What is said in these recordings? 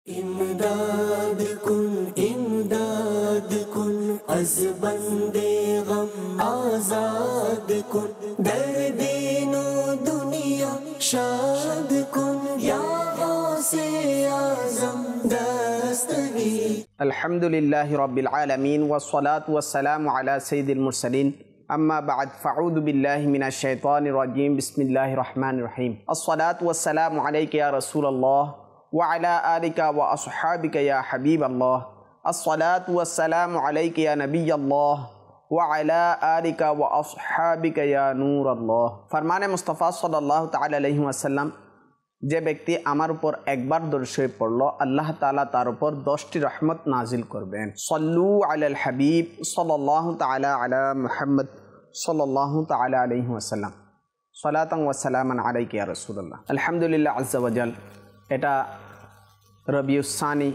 इमदाद कुन अज़ बंदे गम आज़ाद कुन दर्दीनो दुनिया शाद कुन या गौसे आज़म दस्तगीर। अल्हम्दुलिल्लाहि रब्बिल आलमीन वस्सलातु वस्सलामु अला सय्यिदिल मुरसलीन अम्मा बाद फ़अऊज़ु बिल्लाहि मिनश शैतानिर रजीम बिस्मिल्लाहिर रहमानिर रहीम। अस्सलातु वस्सलामु अलैका या रसूलल्लाह व अला आलिका व अस्हाबिका या हबीबल्लाह। अस्सलातु वस्सलामु अलैका या नबियल्लाह व अला आलिका व अस्हाबिका या नूरल्लाह। फरमाने मुस्तफ़ा सल्लल्लाहु ताला अलैहि वसल्लम, যে ব্যক্তি আমার উপর একবার দরুদ শরীফ পড়ল, আল্লাহ তাআলা তার উপর 10টি রহমত নাজিল করবেন। সল্লু আলাল হাবিব সাল্লাল্লাহু তাআলা আলা মুহাম্মদ সাল্লাল্লাহু তাআলা আলাইহি ওয়াসাল্লাম। সালাতান ওয়া সালামান আলাইকা ইয়া রাসূলুল্লাহ। আলহামদুলিল্লাহ আজ্জা ওয়া জাল, এটা রবিউস সানি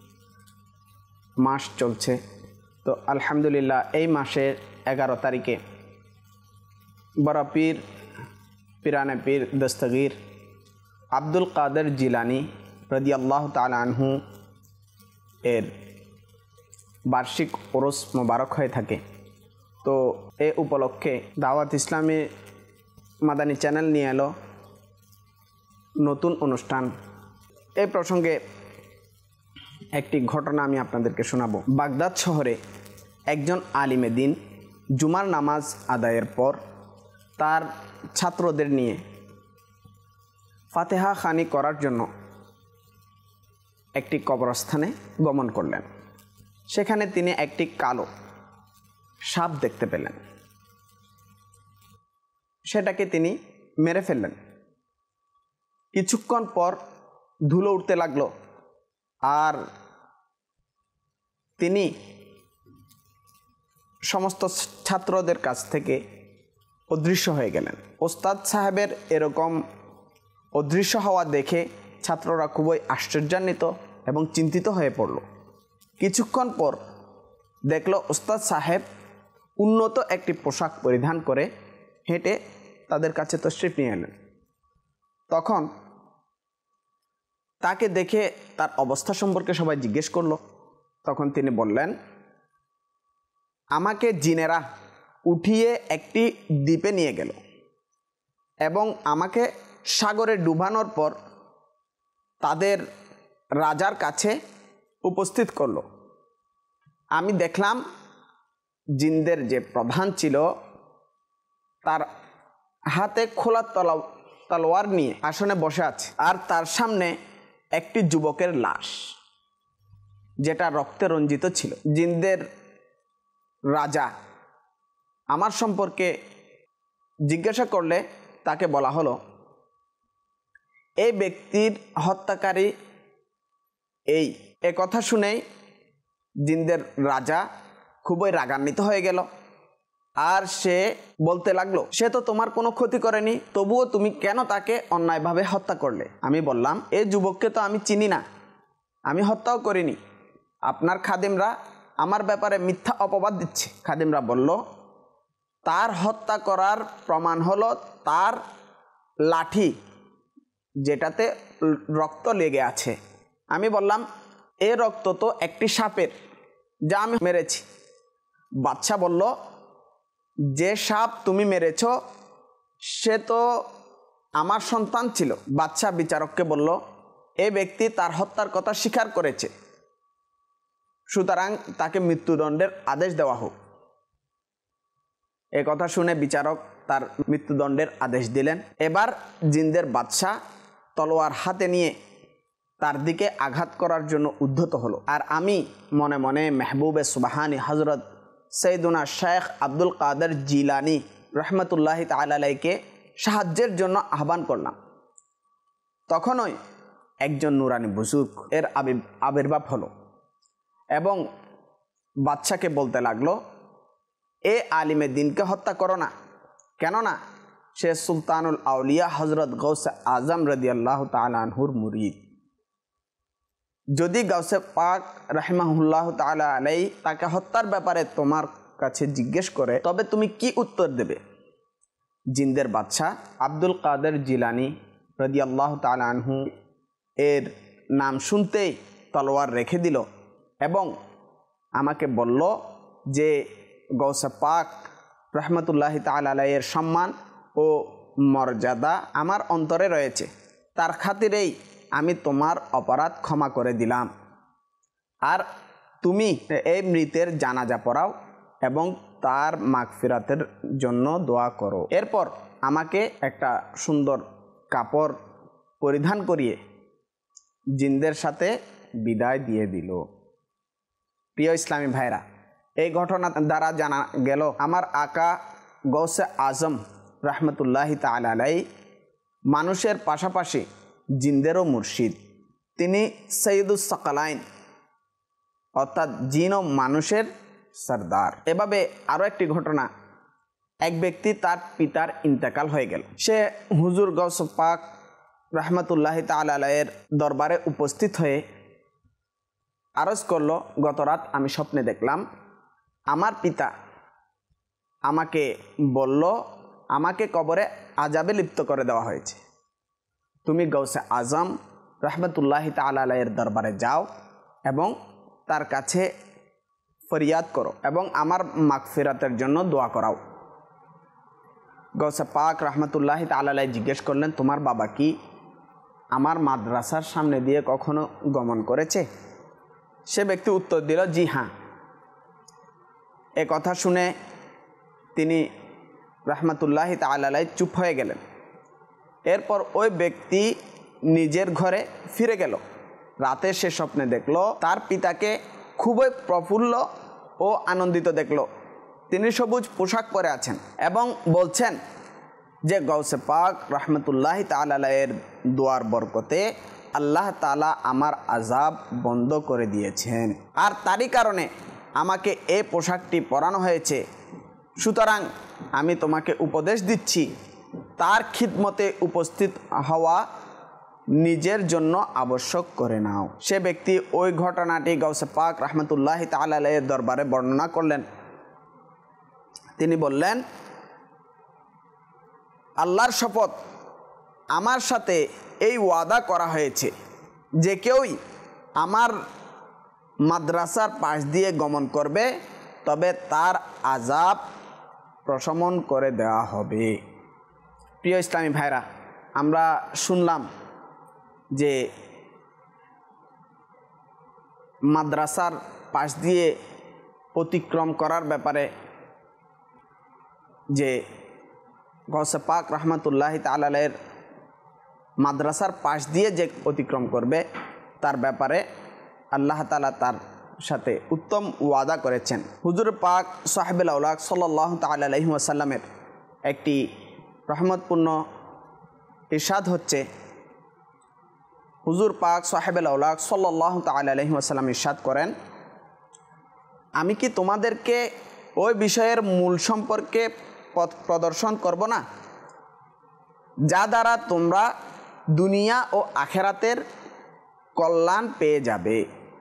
মাস চলছে। তো আলহামদুলিল্লাহ এই মাসের 11 তারিখে বড় পীর পিরানে পীর দস্তগীর আব্দুল কাদের জিলানি রাদিয়াল্লাহু তাআলা আনহু এর বার্ষিক ওরস মোবারক হয়ে থাকে। তো এ উপলক্ষে দাওয়াত ইসলামী মাদানী চ্যানেল নিয়ে এলো নতুন অনুষ্ঠান। এই প্রসঙ্গে একটি ঘটনা আমি আপনাদেরকে শোনাবো। বাগদাদ শহরে একজন আলিমে দিন জুমার নামাজ আদায়ের পর তার ছাত্রদের নিয়ে ফাতেহা খানি করার জন্য একটি কবরস্থানে গমন করলেন। সেখানে তিনি একটি কালো সাপ দেখতে পেলেন। সেটাকে তিনি মেরে ফেললেন। কিছুক্ষণ পর ধুলো উঠতে লাগলো আর তিনি সমস্ত ছাত্রদের কাছ থেকে অদৃশ্য হয়ে গেলেন। ওস্তাদ সাহেবের এরকম অদৃশ্য হওয়া দেখে ছাত্ররা খুবই আশ্চর্যান্বিত এবং চিন্তিত হয়ে পড়ল। কিছুক্ষণ পর দেখল ওস্তাদ সাহেব উন্নত একটি পোশাক পরিধান করে হেঁটে তাদের কাছে তশরিফ নিয়ে এলেন। তখন তাকে দেখে তার অবস্থা সম্পর্কে সবাই জিজ্ঞেস করল। তখন তিনি বললেন, আমাকে জিনেরা উঠিয়ে একটি দ্বীপে নিয়ে গেল এবং আমাকে সাগরে ডুবানোর পর তাদের রাজার কাছে উপস্থিত করল। আমি দেখলাম জিনদের যে প্রধান ছিল তার হাতে খোলা তলোয়ার নিয়ে আসনে বসে আছে, আর তার সামনে একটি যুবকের লাশ যেটা রক্তে রঞ্জিত ছিল। জিনদের রাজা আমার সম্পর্কে জিজ্ঞাসা করলে তাকে বলা হলো, এই ব্যক্তির হত্যাকারী এই কথা শুনেই জিনদের রাজা খুবই রাগান্বিত হয়ে গেল। আর সে বলতে লাগলো, সে তো তোমার কোনো ক্ষতি করেনি, তবুও তুমি কেন তাকে অন্যায়ভাবে হত্যা করলে? আমি বললাম, এই যুবককে তো আমি চিনি না, আমি হত্যাও করিনি। আপনার খাদেমরা আমার ব্যাপারে মিথ্যা অপবাদ দিচ্ছে। খাদেমরা বলল, তার হত্যা করার প্রমাণ হলো তার লাঠি যেটাতে রক্ত লেগে আছে। আমি বললাম, এ রক্ত তো একটি সাপের, যা আমি মেরেছি। বাদশা বলল, যে সাপ তুমি মেরেছ সে তো আমার সন্তান ছিল। বাদশা বিচারককে বলল, এ ব্যক্তি তার হত্যার কথা স্বীকার করেছে, সুতরাং তাকে মৃত্যুদণ্ডের আদেশ দেওয়া হোক। এ কথা শুনে বিচারক তার মৃত্যুদণ্ডের আদেশ দিলেন। এবার জিনদের বাদশা তলোয়ার হাতে নিয়ে তার দিকে আঘাত করার জন্য উদ্ধত হলো। আর আমি মনে মনে মেহবুবে সুবহানি হজরত সৈয়দুনা শেখ আব্দুল কাদের জিলানি রহমতুল্লাহি তাআলা আলাইহিকে সাহায্যের জন্য আহ্বান করলাম। তখনই একজন নুরানি বুজুর্গ এর আবির্ভাব হলো এবং বাদশাকে বলতে লাগলো, এ আলিমে দিনকে হত্যা করো না, কেননা সে সুলতানুল আউলিয়া হজরত গৌসে আজম রাদিয়াল্লাহু তাআলা আনহুর মুরিদ। যদি গৌসে পাক রাহিমাহুল্লাহু তাআলা আলাইহি তাকে হত্যার ব্যাপারে তোমার কাছে জিজ্ঞেস করে, তবে তুমি কি উত্তর দেবে? জিনদের বাদশাহ আব্দুল কাদের জিলানি রাদিয়াল্লাহু তাআলা আনহু এর নাম শুনতেই তলোয়ার রেখে দিল এবং আমাকে বলল যে গৌসে পাক রহমতুল্লাহ তাআলা আলাইহির সম্মান ও মর্যাদা আমার অন্তরে রয়েছে, তার খাতিরেই আমি তোমার অপরাধ ক্ষমা করে দিলাম। আর তুমি এই মৃতের জানাজা পড়াও এবং তার মাগফিরাতের জন্য দোয়া করো। এরপর আমাকে একটা সুন্দর কাপড় পরিধান করিয়ে জিনদের সাথে বিদায় দিয়ে দিল। প্রিয় ইসলামী ভাইরা, এই ঘটনা দ্বারা জানা গেল আমার আকা গৌসে আজম রহমতুল্লাহি তাআলা আলাইহি মানুষের পাশাপাশি জিনদেরও মুর্শিদ। তিনি সৈয়দুস সাকালাইন অর্থাৎ জিন ও মানুষের সরদার। এভাবে আরও একটি ঘটনা, এক ব্যক্তি তার পিতার ইন্তেকাল হয়ে গেল। সে হুজুর গৌস পাক রহমতুল্লাহি তাআলা আলাইহির দরবারে উপস্থিত হয়ে আরজ করল, গত রাত আমি স্বপ্নে দেখলাম আমার পিতা আমাকে বলল আমাকে কবরে আযাবে লিপ্ত করে দেওয়া হয়েছে, তুমি গৌসে আজম রহমতুল্লাহি তাআলা আলাইহির দরবারে যাও এবং তার কাছে ফরিয়াদ করো এবং আমার মাগফিরাতের জন্য দোয়া করাও। গৌসে পাক রহমতুল্লাহি তাআলা আলাইহি জিজ্ঞেস করলেন, তোমার বাবা কি আমার মাদ্রাসার সামনে দিয়ে কখনো গমন করেছে? সে ব্যক্তি উত্তর দিল, জি হ্যাঁ। এ কথা শুনে তিনি রহমতুল্লাহি তাআলা আলাইহি চুপ হয়ে গেলেন। এরপর ওই ব্যক্তি নিজের ঘরে ফিরে গেল। রাতে সে স্বপ্নে দেখল তার পিতাকে খুবই প্রফুল্ল ও আনন্দিত দেখল। তিনি সবুজ পোশাক পরে আছেন এবং বলছেন যে গৌসে পাক রহমতুল্লাহি তাআলা আলাইহির দোয়ার বরকতে আল্লাহ তাআলা আমার আযাব বন্ধ করে দিয়েছেন, আর তারই কারণে আমাকে এই পোশাকটি পরানো হয়েছে। সুতরাং আমি তোমাকে উপদেশ দিচ্ছি তার খিদমতে উপস্থিত হওয়া নিজের জন্য আবশ্যক করে নাও। সে ব্যক্তি ওই ঘটনাটি গৌসে পাক রহমতুল্লাহি তাআলা আলাইহির দরবারে বর্ণনা করলেন। তিনি বললেন, আল্লাহর শপথ, আমার সাথে এই ওয়াদা করা হয়েছে যে কেউই আমার মাদ্রাসার পাশ দিয়ে গমন করবে তবে তার আযাব প্রশমন করে দেওয়া হবে। প্রিয় ইসলামী ভাইরা, আমরা শুনলাম যে মাদ্রাসার পাশ দিয়ে অতিক্রম করার ব্যাপারে যে গৌসে পাক রহমতুল্লাহি তাআলা আলাইহির মাদ্রাসার পাশ দিয়ে যে অতিক্রম করবে তার ব্যাপারে আল্লাহ তাআলা তার সাথে উত্তম ওয়াদা করেছেন। হুজুর পাক সাহেবুল আউলাক সাল্লাল্লাহু তাআলা আলাইহি ওয়াসাল্লামের একটি রহমতপূর্ণ ইরশাদ হচ্ছে, হুজুর পাক সাহেবুল আউলাক সাল্লাল্লাহু তাআলা আলাইহি ওয়াসাল্লাম ইরশাদ করেন, আমি কি তোমাদেরকে ওই বিষয়ের মূল সম্পর্কে পথ প্রদর্শন করব না যা দ্বারা তোমরা দুনিয়া ও আখিরাতের কল্যাণ পেয়ে যাবে?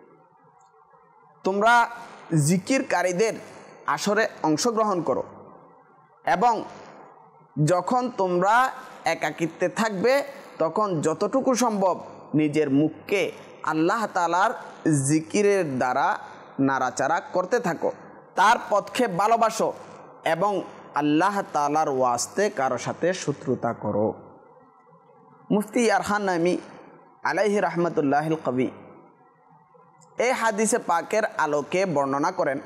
তোমরা জিকিরকারীদের আসরে অংশগ্রহণ করো এবং যখন তোমরা একাকিত্বে থাকবে তখন যতটুকু সম্ভব নিজের মুখকে আল্লাহ তাআলার জিকিরের দ্বারা নাড়াচাড়া করতে থাকো, তার পথকে ভালোবাসো এবং আল্লাহ তাআলার ওয়াস্তে কারো সাথে শত্রুতা করো। মুফতি ইয়ারহান নাইমি আলাইহি রহমতুল্লাহিল কবি এই হাদিসে পাকের আলোকে বর্ণনা করেন,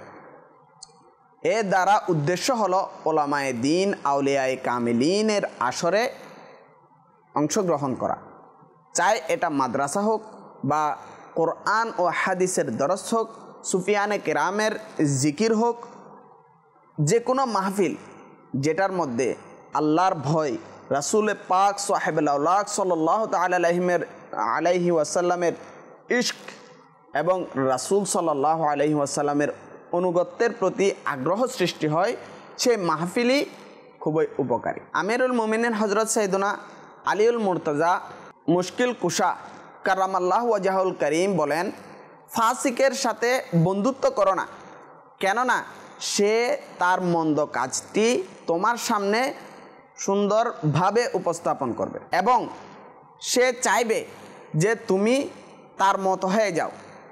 এ দ্বারা উদ্দেশ্য হলো ওলামায়ে দ্বীন আউলিয়ায়ে কামিলিনের আসরে অংশগ্রহণ করা, চাই এটা মাদ্রাসা হোক বা কোরআন ও হাদিসের দরস হোক, সুফিয়ানে কেরামের জিকির হোক, যে কোনো মাহফিল যেটার মধ্যে আল্লাহর ভয়, রাসূল পাক সাহেবুল আউলাক সাল্লাল্লাহু তাআলা আলাইহি ওয়াসাল্লামের ইশক এবং রাসূল সাল্লাল্লাহু আলাইহি ওয়াসাল্লামের অনুগত্যের প্রতি আগ্রহ সৃষ্টি হয়, সেই মাহফিলই খুবই উপকারী। আমিরুল মুমিনিন হযরত সাইয়েদনা আলীউল মুর্তজা মুশকিল কুশা কারামাল্লাহু ওয়াজহুল করিম বলেন, ফাসিকের সাথে বন্ধুত্ব করো না, কেননা সে তার মন্দ কাজটি তোমার সামনে সুন্দরভাবে উপস্থাপন করবে এবং সে চাইবে যে তুমি তার মতো হয়ে যাও।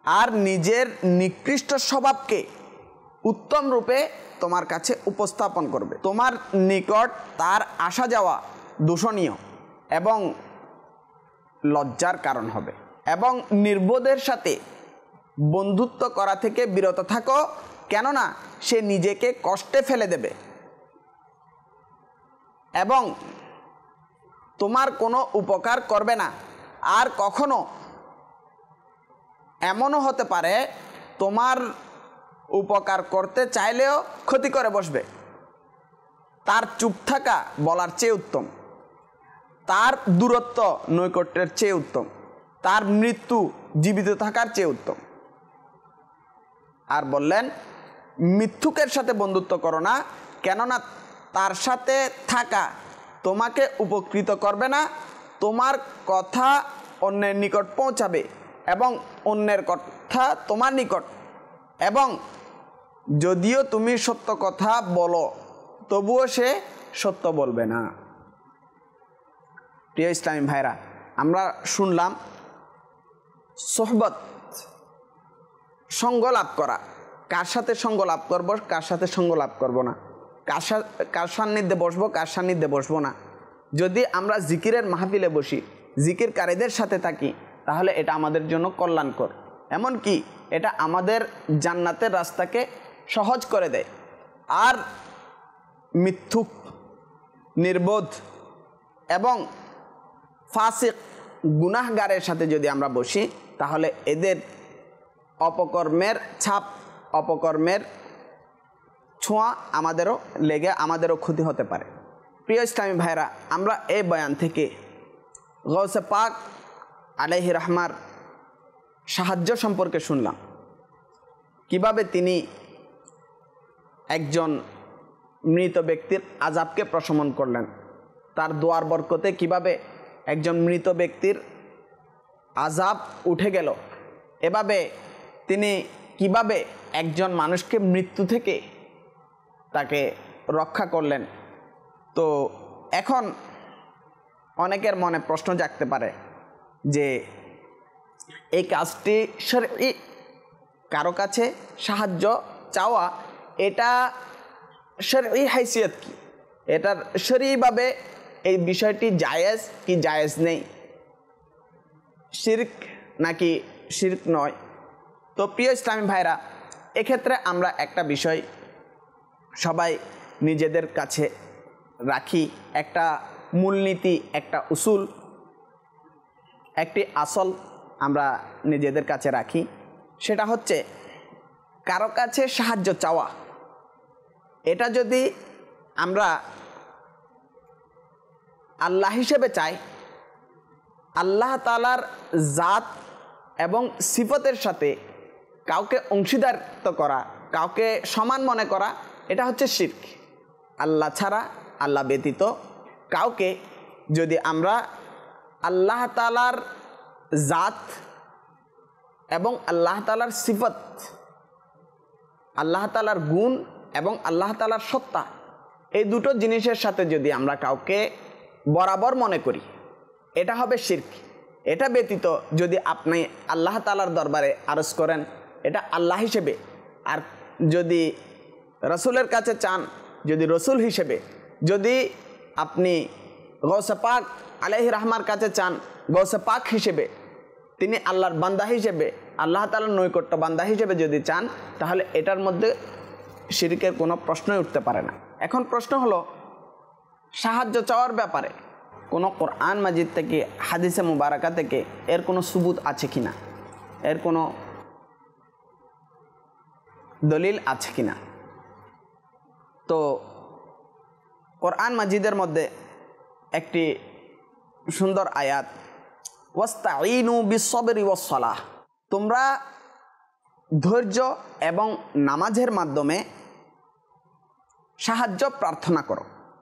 আর নিজের নিকৃষ্ট স্বভাবকে উত্তম রূপে তোমার কাছে উপস্থাপন করবে। তোমার নিকট তার আসা যাওয়া দূষণীয় এবং লজ্জার কারণ হবে। এবং নির্বোধের সাথে বন্ধুত্ব করা থেকে বিরত থাকো, কেননা সে নিজেকে কষ্টে ফেলে দেবে এবং তোমার কোনো উপকার করবে না। আর কখনো এমনও হতে পারে তোমার উপকার করতে চাইলেও ক্ষতি করে বসবে। তার চুপ থাকা বলার চেয়ে উত্তম, তার দূরত্ব নৈকট্যের চেয়ে উত্তম, তার মৃত্যু জীবিত থাকার চেয়ে উত্তম। আর বললেন, মিথ্যুকের সাথে বন্ধুত্ব করো না, কেননা তার সাথে থাকা তোমাকে উপকৃত করবে না। তোমার কথা অন্যের নিকট পৌঁছাবে এবং অন্যের কথা তোমার নিকট, এবং যদিও তুমি সত্য কথা বলো তবুও সে সত্য বলবে না। প্রিয় ইসলামী ভাইরা, আমরা শুনলাম সোহবত, সঙ্গ লাভ করা, কার সাথে সঙ্গ লাভ করবো, কার সাথে সঙ্গ লাভ করবো না, কার সান্নিধ্যে বসবো, কার সান্নিধ্যে বসবো না। যদি আমরা জিকিরের মাহফিলে বসি, জিকিরকারীদের সাথে থাকি, তাহলে এটা আমাদের জন্য কল্যাণকর। এমনকি এটা আমাদের জান্নাতের রাস্তাকে সহজ করে দেয়। আর মিথ্যুক, নির্বোধ এবং ফাসিক, গুনাহগারের সাথে যদি আমরা বসি, তাহলে এদের অপকর্মের ছাপ, অপকর্মের ছোঁয়া আমাদেরও লেগে আমাদেরও ক্ষতি হতে পারে। প্রিয় ইসলামী ভাইরা, আমরা এই বয়ান থেকে গৌসে পাক আলাইহি রহমার সাহায্য সম্পর্কে শুনলাম, কিভাবে তিনি একজন মৃত ব্যক্তির আযাবকে প্রশমন করলেন, তার দোয়ার বরকতে কিভাবে একজন মৃত ব্যক্তির আযাব উঠে গেল, এভাবে তিনি কিভাবে একজন মানুষকে মৃত্যু থেকে তাকে রক্ষা করলেন। তো এখন অনেকের মনে প্রশ্ন জাগতে পারে যে এই কাজটি শরঈ, কারো কাছে সাহায্য চাওয়া, এটা শরঈ হাইসিয়ত কি, এটার শরঈভাবে এই বিষয়টি জায়েজ কি জায়েজ নেই, শিরক নাকি শিরক নয়। তো প্রিয় ইসলামী ভাইরা, এক্ষেত্রে আমরা একটা বিষয় সবাই নিজেদের কাছে রাখি, একটা মূলনীতি, একটা উসুল, একটি আসল আমরা নিজেদের কাছে রাখি। সেটা হচ্ছে, কারো কাছে সাহায্য চাওয়া, এটা যদি আমরা আল্লাহ হিসেবে চাই, আল্লাহ তাআলার জাত এবং সিফতের সাথে কাউকে অংশীদারিত্ব করা, কাউকে সমান মনে করা, এটা হচ্ছে শিরক। আল্লাহ ছাড়া, আল্লাহ ব্যতীত কাউকে যদি আমরা আল্লাহ তাআলার জাত এবং আল্লাহ তাআলার সিফত, আল্লাহ তাআলার গুণ এবং আল্লাহ তাআলার সত্তা, এই দুটো জিনিসের সাথে যদি আমরা কাউকে বরাবর মনে করি, এটা হবে শিরক। এটা ব্যতীত যদি আপনি আল্লাহ তাআলার দরবারে আরজ করেন, এটা আল্লাহ হিসেবে, আর যদি রসুলের কাছে চান, যদি রসুল হিসেবে, যদি আপনি গৌসে পাক আলাইহি রহমার কাছে চান গৌসে পাক হিসেবে, তিনি আল্লাহর বান্দা হিসেবে, আল্লাহ তাআলার নৈকট্য বান্দা হিসেবে যদি চান, তাহলে এটার মধ্যে শিরকের কোনো প্রশ্নই উঠতে পারে না। এখন প্রশ্ন হলো, সাহায্য চাওয়ার ব্যাপারে কোনো কোরআন মাজিদ থেকে, হাদিসে মুবারাকা থেকে এর কোনো সুবুত আছে কিনা, এর কোনো দলিল আছে কিনা। তো কোরআন মাজিদের মধ্যে একটি সুন্দর আয়াত, ওয়াস্তাঈনু বিস-সাবরি ওয়াস-সালাহ, তোমরা ধৈর্য এবং নামাজের মাধ্যমে সাহায্য প্রার্থনা করো।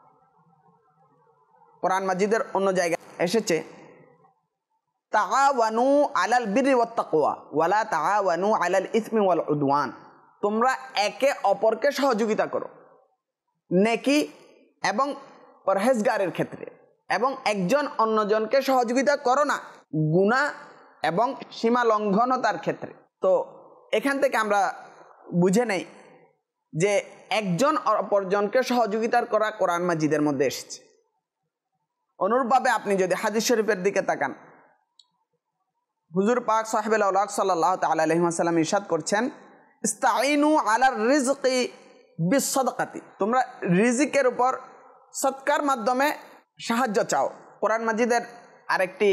কোরআন মাজিদের অন্য জায়গায় এসেছে, তাআওয়ানু আলাল বিররি ওয়াত তাকওয়া ওয়ালা তাআওয়ানু আলাল ইসমি ওয়াল উদওয়ান, তোমরা একে অপরকে সহযোগিতা করো নেকি এবং পরহেজগারের ক্ষেত্রে, এবং একজন অন্যজনকে সহযোগিতা করো না গুনাহ এবং সীমা লঙ্ঘনতার ক্ষেত্রে। তো এখান থেকে আমরা বুঝে নেই যে একজন অপরজনকে সহযোগিতার করা কোরআন মাজিদের মধ্যে এসেছে। অনুরূপভাবে আপনি যদি হাদিস শরীফের দিকে তাকান, হুজুর পাক সাহেবুল আউলাদ সাল্লাল্লাহু তাআলা আলাইহি ওয়াসাল্লাম ইরশাদ করছেন, ইস্তাঈনু আলার রিজকি বিসসাদাকাতি, তোমরা রিজিকের উপর সদকার মাধ্যমে সাহায্য চাও। কোরআন মাজিদের আরেকটি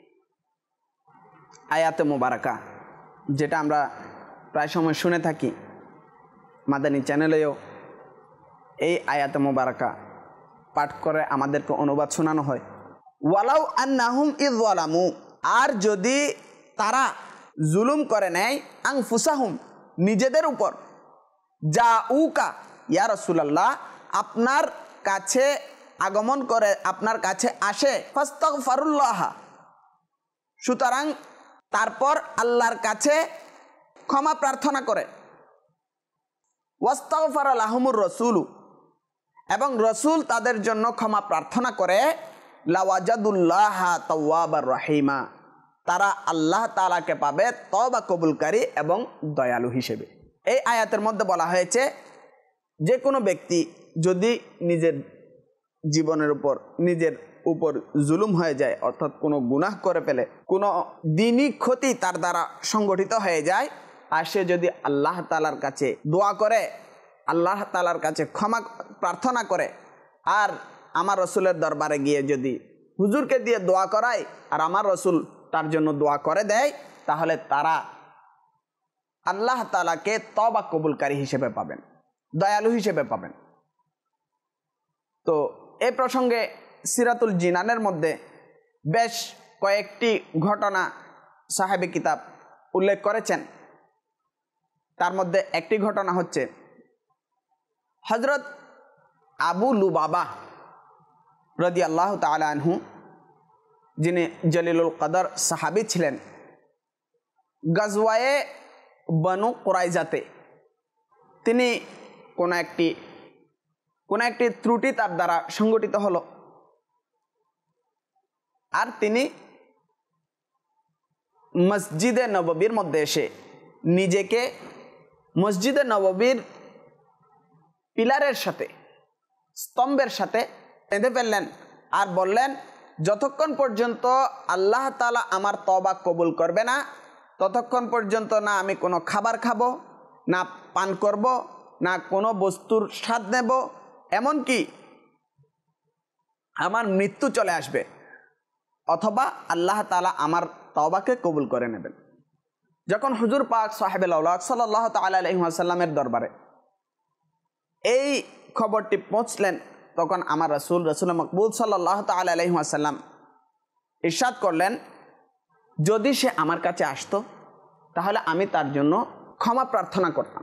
আয়াতে মুবারাকা যেটা আমরা প্রায় সময় শুনে থাকি, মাদানী চ্যানেলেও এই আয়াতে মুবারাকা পাঠ করে আমাদেরকে অনুবাদ শোনানো হয়। ওয়ালাউ আন্নাহুম ইয যালামু, আর যদি তারা জুলুম করে নেয়, আনফুসাহুম, নিজেদের উপর, জাউকা, ইয়া রাসূলুল্লাহ, আপনার কাছে আগমন করে, আপনার কাছে আসে, ফাস্তাগফিরুল্লাহ, সুতরাং তারপর আল্লাহর কাছে ক্ষমা প্রার্থনা করে, ওয়াস্তাগফারা লাহুমুর রাসূলু, এবং রসুল তাদের জন্য ক্ষমা প্রার্থনা করে, লাওয়াজাদুল্লাহ তাওয়াবার রহিমা, তারা আল্লাহ তাআলাকে পাবে তওবা কবুলকারী এবং দয়ালু হিসেবে। এই আয়াতের মধ্যে বলা হয়েছে যে কোনো ব্যক্তি যদি নিজের জীবনের উপর, নিজের উপর জুলুম হয়ে যায়, অর্থাৎ কোনো গুনাহ করে ফেলে, কোনো দিনই ক্ষতি তার দ্বারা সংগঠিত হয়ে যায়, আর সে যদি আল্লাহ তাআলার কাছে দোয়া করে, আল্লাহ তাআলার কাছে ক্ষমা প্রার্থনা করে, আর আমার রসুলের দরবারে গিয়ে যদি হুজুরকে দিয়ে দোয়া করায় আর আমার রসুল তার জন্য দোয়া করে দেয়, তাহলে তারা আল্লাহ তাআলাকে তওবা কবুলকারী হিসেবে পাবেন, দয়ালু হিসেবে পাবেন। তো এই প্রসঙ্গে সিরাতুল জিনানের মধ্যে বেশ কয়েকটি ঘটনা সাহাবী কিতাব উল্লেখ করেছেন। তার মধ্যে একটি ঘটনা হচ্ছে হযরত আবু লুবাবা রাদিয়াল্লাহু তাআলা আনহু, যিনি জলিলুল কদর সাহাবী ছিলেন, গাজওয়ায়ে বনু কুরাইজাতে তিনি কোন একটি ত্রুটি তার দ্বারা সংগঠিত হলো, আর তিনি মসজিদে নববীর মধ্যে এসে নিজেকে মসজিদে নববীর পিলারের সাথে, স্তম্ভের সাথে বেঁধে ফেললেন আর বললেন, যতক্ষণ পর্যন্ত আল্লাহ তাআলা আমার তওবা কবুল করবে না, ততক্ষণ পর্যন্ত না আমি কোনো খাবার খাবো, না পান করব, না কোনো বস্তুর স্বাদ নেব, এমনকি আমার মৃত্যু চলে আসবে, অথবা আল্লাহ তাআলা আমার তওবাকে কবুল করে নেবেন। যখন হুজুর পাক সাহেবুল আউলাদ সাল্লাল্লাহু তাআলা আলাইহি ওয়াসাল্লামের দরবারে এই খবরটি পৌঁছলেন, তখন আমার রাসূল মাকবুল সাল্লাল্লাহু তাআলা আলাইহি ওয়াসাল্লাম ইরশাদ করলেন, যদি সে আমার কাছে আসতো তাহলে আমি তার জন্য ক্ষমা প্রার্থনা করতাম,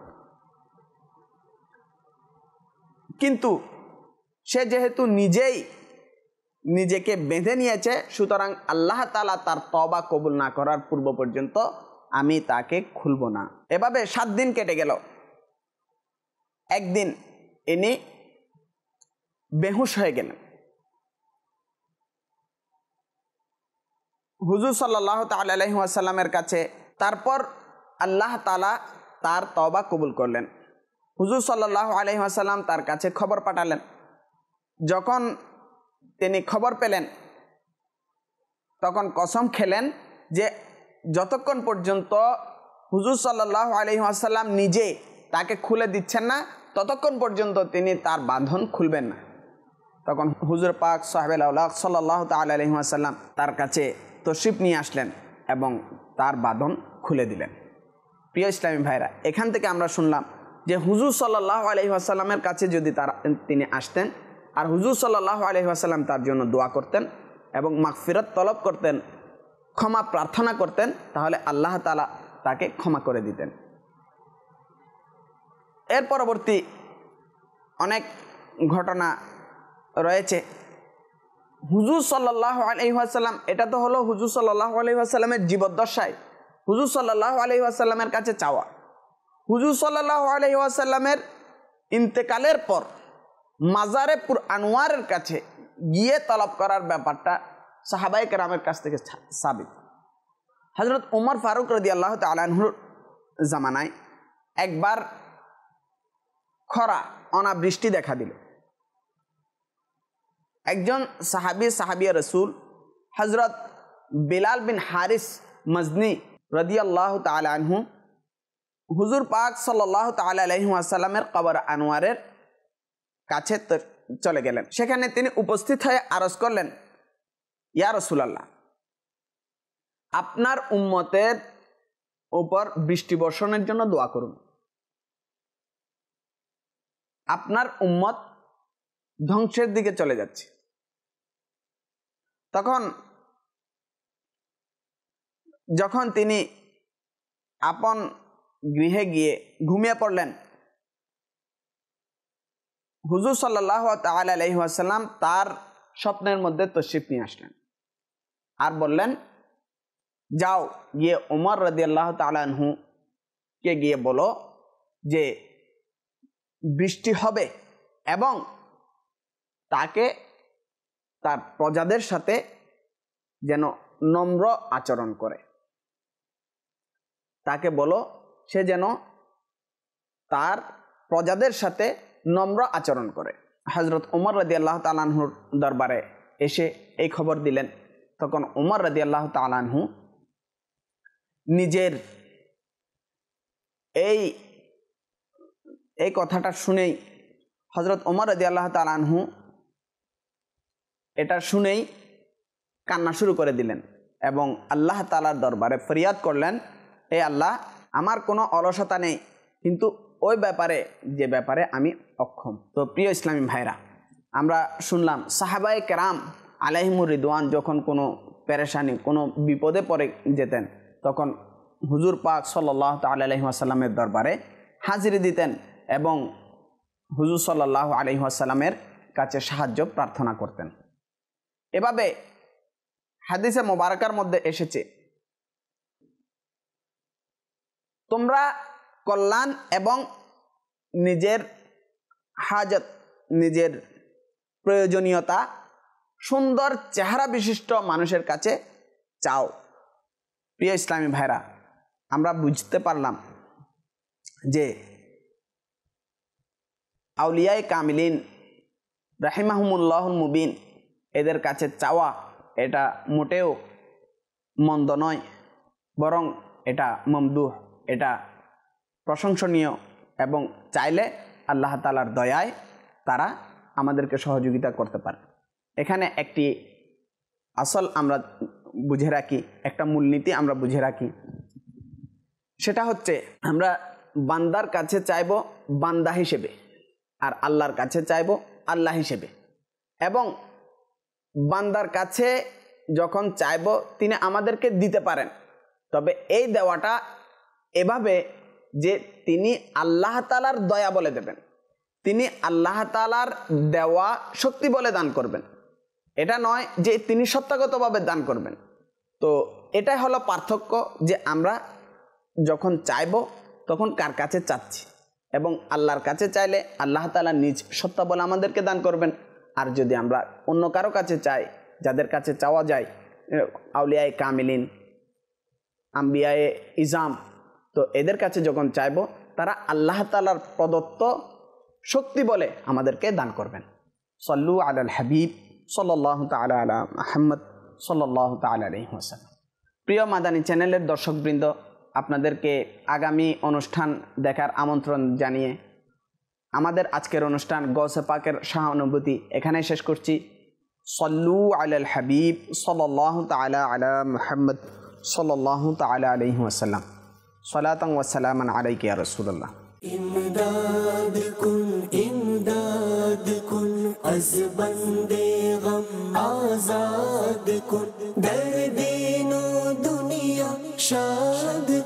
কিন্তু সে যেহেতু নিজেই নিজেকে বেঁধে নিয়েছে, সুতরাং আল্লাহ তাআলা তার তওবা কবুল না করার পূর্ব পর্যন্ত আমি তাকে খুলব না। এভাবে 7 দিন কেটে গেল। একদিন ইনি বেহুশ হয়ে গেলেন। হুজুর সাল্লাল্লাহু তাআলা আলাইহি ওয়াসাল্লামের কাছে তারপর আল্লাহ তাআলা তার তওবা কবুল করলেন। হুজুর সাল্লাল্লাহু আলাইহি ওয়াসাল্লাম তার কাছে খবর পাঠালেন। যখন তিনি খবর পেলেন, তখন কসম খেলেন যে যতক্ষণ পর্যন্ত হুজুর সাল্লাল্লাহু আলাইহি ওয়াসাল্লাম নিজে তাকে খুলে দিচ্ছেন না, ততক্ষণ পর্যন্ত তিনি তার বাঁধন খুলবেন না। তখন হুজুর পাক সাহেবুল আউলাদ সাল্লাল্লাহু তাআলা আলাইহি ওয়াসাল্লাম তার কাছে তশরিফ নিয়ে আসলেন এবং তার বাঁধন খুলে দিলেন। প্রিয় ইসলামী ভাইরা, এখান থেকে আমরা শুনলাম যে হুজুর সাল্লাল্লাহু আলাইহি ওয়াসাল্লামের কাছে যদি তিনি আসতেন আর হুজুর সাল্লাল্লাহু আলাইহি ওয়াসাল্লাম তার জন্য দোয়া করতেন এবং মাগফিরাত তলব করতেন, ক্ষমা প্রার্থনা করতেন, তাহলে আল্লাহ তাআলা তাকে ক্ষমা করে দিতেন। এর পরবর্তী অনেক ঘটনা রয়েছে। হুজুর সাল্লাল্লাহু আলাইহি ওয়াসাল্লাম, এটা তো হলো হুজুর সাল্লাল্লাহু আলাইহি ওয়াসাল্লামের জীবদ্দশায় হুজুর সাল্লাল্লাহু আলাইহি ওয়াসাল্লামের কাছে চাওয়া। হুজুর সাল্লাল্লাহু আলাইহি ওয়াসাল্লামের ইন্তেকালের পর মাজারে পুর আনোয়ারের কাছে গিয়ে তলব করার ব্যাপারটা সাহাবায়ে কেরামের কাছ থেকে সাবিত। হযরত ওমর ফারুক রাদিয়াল্লাহু তাআলা আনহুর জামানায় একবার খরা অনাবৃষ্টি দেখা দিল। একজন সাহাবিয়া রসুল হজরত বিলাল বিন হারিস মজনি রাদিয়াল্লাহু তাআলা আনহু হুজুর পাক সাল্লাল্লাহু তাআলা আলাইহি ওয়াসাল্লামের কবর আনোয়ারের কাছে চলে গেলেন। সেখানে তিনি উপস্থিত হয়ে আরজ করলেন, ইয়া রাসূলুল্লাহ, আপনার উম্মতের উপর বৃষ্টি বর্ষণের জন্য দোয়া করুন। আপনার উম্মত ধ্বংসের দিকে চলে যাচ্ছে। যখন তিনি আপন গৃহে গিয়ে ঘুমিয়ে পড়লেন, হুজুর সাল্লাল্লাহু তাআলা আলাইহি ওয়াসাল্লাম তার স্বপ্নের মধ্যে তশরিফ নিয়ে আসলেন আর বললেন, যাও গিয়ে ওমর রাদিয়াল্লাহু তাআলা আনহু কে গিয়ে বলো যে বৃষ্টি হবে এবং তাকে তার প্রজাদের সাথে যেন নম্র আচরণ করে। তাকে বলো সে যেন তার প্রজাদের সাথে নম্র আচরণ করে। হযরত ওমর রাদিয়াল্লাহু তাআলা আনহুর দরবারে এসে এই খবর দিলেন। তখন ওমর রাদিয়াল্লাহু তাআলা আনহু নিজের এই কথাটা শুনেই হযরত ওমর রাদিয়াল্লাহু তাআলা আনহু এটা শুনেই কান্না শুরু করে দিলেন এবং আল্লাহ তাআলার দরবারে ফরিয়াদ করলেন, হে আল্লাহ, আমার কোনো অলসতা নেই, কিন্তু ওই ব্যাপারে যে ব্যাপারে আমি অক্ষম। তো প্রিয় ইসলামী ভাইরা, আমরা শুনলাম সাহাবায়ে কেরাম আলাইহিমুর রিদওয়ান যখন কোনো পেরেশানি, কোনো বিপদে পড়ে যেতেন তখন হুজুর পাক সাল্লাল্লাহু তাআলা আলাইহি ওয়াসাল্লামের দরবারে হাজিরি দিতেন এবং হুজুর সাল্লাল্লাহু আলাইহি ওয়াসাল্লামের কাছে সাহায্য প্রার্থনা করতেন। এভাবে হাদিসে মোবারকার মধ্যে এসেছে, তোমরা কল্যাণ এবং নিজের হাজত, নিজের প্রয়োজনীয়তা সুন্দর চেহারা বিশিষ্ট মানুষের কাছে চাও। প্রিয় ইসলামী ভাইরা, আমরা বুঝতে পারলাম যে আউলিয়ায়ে কামিলিন রাহিমাহুমুল্লাহুল মুবিন এদের কাছে চাওয়া এটা মোটেও মন্দ নয়, বরং এটা মমদুহ, এটা প্রশংসনীয় এবং চাইলে আল্লাহ তাআলার দয়ায় তারা আমাদেরকে সহযোগিতা করতে পারে। এখানে একটি আসল আমরা বুঝে রাখি, একটা মূলনীতি আমরা বুঝে রাখি, সেটা হচ্ছে আমরা বান্দার কাছে চাইব বান্দা হিসেবে আর আল্লাহর কাছে চাইব আল্লাহ হিসেবে। এবং বান্দার কাছে যখন চাইব তিনি আমাদেরকে দিতে পারেন, তবে এই দেওয়াটা এভাবে যে তিনি আল্লাহ তাআলার দয়া বলে দেবেন, তিনি আল্লাহ তাআলার দেওয়া শক্তি বলে দান করবেন। এটা নয় যে তিনি সত্তাগতভাবে দান করবেন। তো এটাই হলো পার্থক্য, যে আমরা যখন চাইব তখন কার কাছে চাচ্ছি, এবং আল্লাহর কাছে চাইলে আল্লাহ তাআলা নিজ সত্তা বলে আমাদেরকে দান করবেন। আর যদি আমরা অন্য কারো কাছে চাই, যাদের কাছে চাওয়া যায়, আউলিয়ায়ে কামিলিন, আম্বিয়ায়ে ইজাম, তো এদের কাছে যখন চাইব তারা আল্লাহ তাআলার প্রদত্ত শক্তি বলে আমাদেরকে দান করবেন। সাল্লু আলাল হাবিব সাল্লাল্লাহু তাআলা আলা মুহাম্মদ সাল্লাল্লাহু তাআলা আলাইহি ওয়াসাল্লাম। প্রিয় মাদানী চ্যানেলের দর্শকবৃন্দ, আপনাদেরকে আগামী অনুষ্ঠান দেখার আমন্ত্রণ জানিয়ে আমাদের আজকের অনুষ্ঠান গৌসে পাকের সহানুভূতি এখানে শেষ করছি। সাল্লু আলাল হাবিব সাল্লাল্লাহু তাআলা আলা মুহাম্মদ সাল্লাল্লাহু তাআলা আলাইহি ওয়াসাল্লাম। সালাতান ওয়া সালামান আলাইকা ইয়া রাসূলুল্লাহ। इमदाद कुन अज़ बंदे गम आज़ाद कुन, दर्दीनो दुनिया शाद